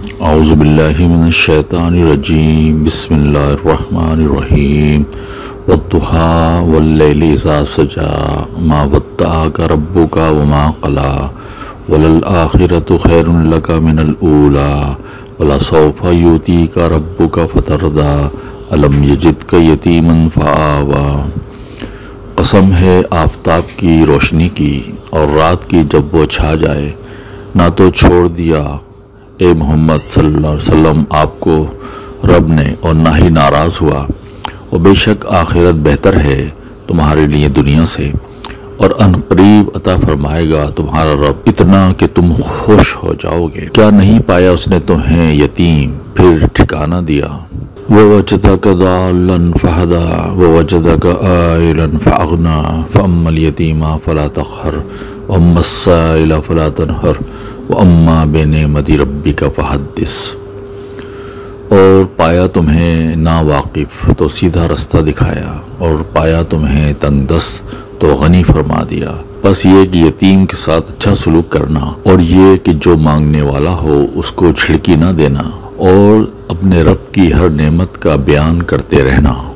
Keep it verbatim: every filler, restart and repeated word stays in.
اعوذ باللہ من الشیطان الرجیم بسم اللہ الرحمن الرحیم والضحیٰ واللیل اذا سجا ما ودعک ربک وما قلی وللآخرۃ خیر لک من الاولی ولسوف یؤتیک ربک فترضی الم یجدک یتیما فآوی۔ قسم ہے آفتاب کی روشنی کی اور رات کی جب وہ چھا جائے، نہ تو چھوڑ دیا اے محمد صلی اللہ علیہ وسلم آپ کو رب نے اور نہ ہی ناراض ہوا، اور بے شک آخرت بہتر ہے تمہارے لیے دنیا سے، اور ان قریب عطا فرمائے گا تمہارا رب اتنا کہ تم خوش ہو جاؤ گے۔ کیا نہیں پایا اس نے تمہیں یتیم پھر ٹھکانہ دیا۔ وَوَجَدَكَ ضَالًّا فَهَدَىٰ وَوَجَدَكَ عَائِلًا فَأَغْنَىٰ فَأَمَّا الْيَتِيمَ فَلَا تَقْهَرْ وَأَمَّا السَّائِلَ فَلَا تَنْهَرْ وَأَمَّا بِنِعْمَتِ رَبِّكَ فَحَدِّثْ۔ اور پایا تمہیں ناواقف تو سیدھا رستہ دکھایا، اور پایا تمہیں تنگ دست تو غنی فرما دیا۔ بس یہ کہ یتیم کے ساتھ اچھا سلوک کرنا، اور یہ کہ جو مانگنے والا ہو اس کو چھڑکی نہ دینا، اور اپنے رب کی ہر نعمت کا بیان کرتے رہنا۔